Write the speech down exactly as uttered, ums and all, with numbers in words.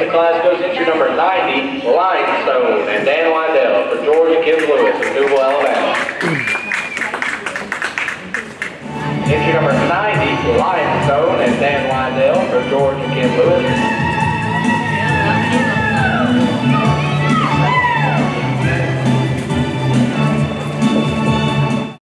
the class goes entry number ninety, LIONSTONE, and Dan Lydell for George and Kim Lewis of Newell, Alabama. Entry number ninety, LIONSTONE, and Dan Lydell for George and Kim Lewis.